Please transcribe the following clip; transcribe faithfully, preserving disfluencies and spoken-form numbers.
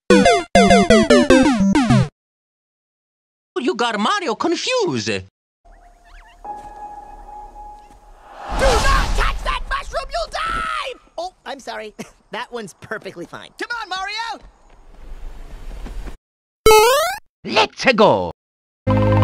You got Mario confused. Do not touch that mushroom, you'll die! Oh, I'm sorry. That one's perfectly fine. Come on, Mario! Let's go.